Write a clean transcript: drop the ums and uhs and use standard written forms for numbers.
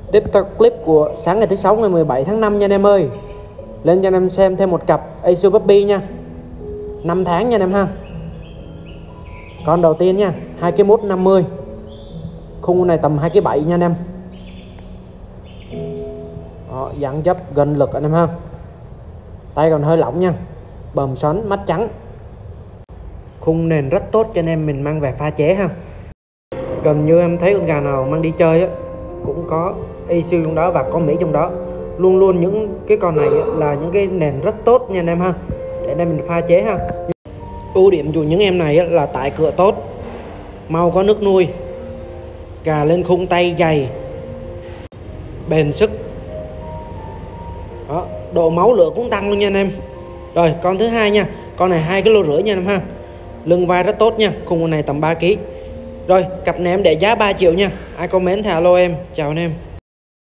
Tiếp tục clip của sáng ngày thứ sáu ngày 17 tháng 5 nha anh em ơi. Lên cho anh em xem thêm một cặp Asil Puppy nha, 5 tháng nha anh em ha. Con đầu tiên nha, 2,150 kg, khung này tầm 2,7 kg nha anh em. Đó, dáng dấp gần lực anh em ha. Tay còn hơi lỏng nha, bờm xoắn, mắt trắng. Khung nền rất tốt cho anh em mình mang về pha chế ha. Gần như em thấy con gà nào mang đi chơi á cũng có Asil trong đó và có Mỹ trong đó. Luôn luôn những cái con này là những cái nền rất tốt nha anh em ha, để anh em mình pha chế ha. Ưu điểm của những em này là tải cựa tốt, mau có nước nuôi, gà lên khung tay dày, bền sức. Đó, độ máu lửa cũng tăng luôn nha anh em. Rồi con thứ hai nha, con này 2,5 kg nha anh em ha. Lưng vai rất tốt nha, khung này tầm 3 kg. Rồi cặp này em để giá 3 triệu nha. Ai comment thì alo em. Chào anh em.